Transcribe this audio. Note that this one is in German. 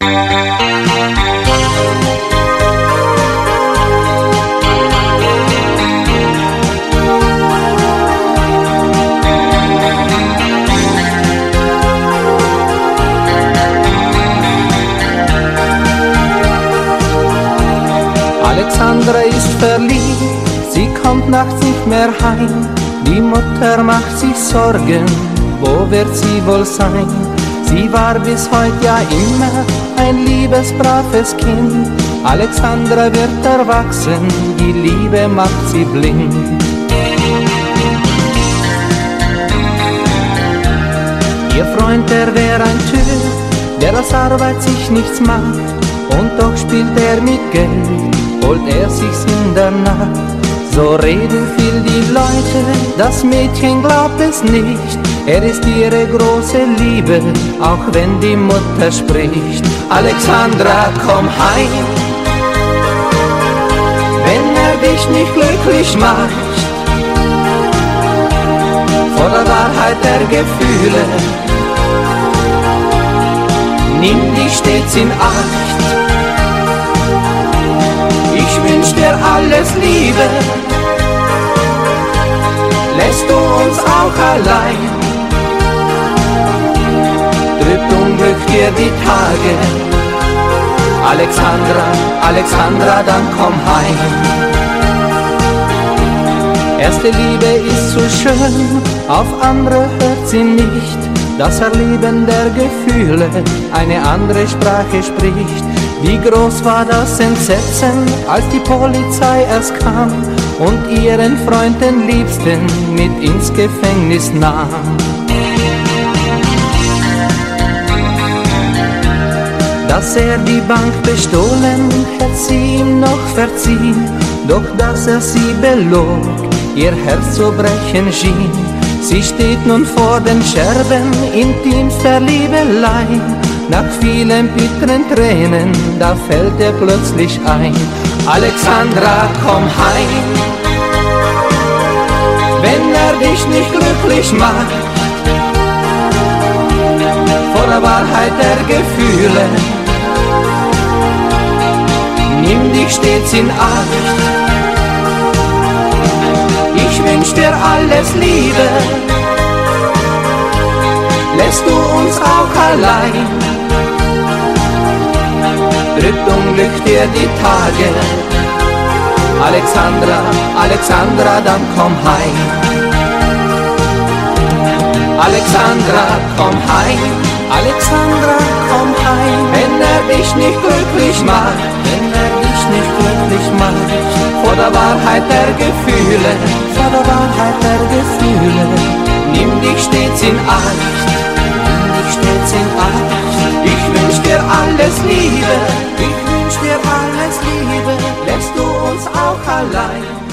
Alexandra ist verliebt, sie kommt nachts nicht mehr heim. Die Mutter macht sich Sorgen, wo wird sie wohl sein? Sie war bis heute ja immer ein liebes, braves Kind. Alexandra wird erwachsen, die Liebe macht sie blind. Ihr Freund, der wär ein Typ, der aus Arbeit sich nichts macht, und doch spielt er mit Geld, holt er sich's in der Nacht. So reden viel die Leute, das Mädchen glaubt es nicht. Er ist ihre große Liebe, auch wenn die Mutter spricht. Alexandra, komm heim, wenn er dich nicht glücklich macht. Vor der Wahrheit der Gefühle, nimm dich stets in Acht. Ich wünsch dir alles Liebe, lässt du uns auch allein. Trübt Unglück dir die Tage, Alexandra, Alexandra, dann komm heim. Erste Liebe ist so schön, auf andere hört sie nicht. Das Erleben der Gefühle eine andere Sprache spricht. Wie groß war das Entsetzen, als die Polizei erst kam und ihren Freund, den Liebsten, mit ins Gefängnis nahm. Dass er die Bank bestohlen, hätte sie ihm noch verziehen, doch dass er sie belog, ihr Herz zu brechen schien. Sie steht nun vor den Scherben intimster Liebelei. Nach vielen bitteren Tränen, da fällt er plötzlich ein. Alexandra, komm heim, wenn er dich nicht glücklich macht. Vor der Wahrheit der Gefühle, nimm dich stets in Acht. Ich wünsch dir alles Liebe, lässt du uns auch allein. Drückt Unglück dir die Tage, Alexandra, Alexandra, dann komm heim. Alexandra, komm heim, Alexandra, komm heim. Wenn er dich nicht glücklich macht, wenn er dich nicht glücklich macht. Vor der Wahrheit der Gefühle, vor der Wahrheit der Gefühle, nimm dich stets in Acht, nimm dich stets in Acht. Ich wünsch dir alles Liebe, ich wünsch dir alles Liebe, lässt du uns auch allein.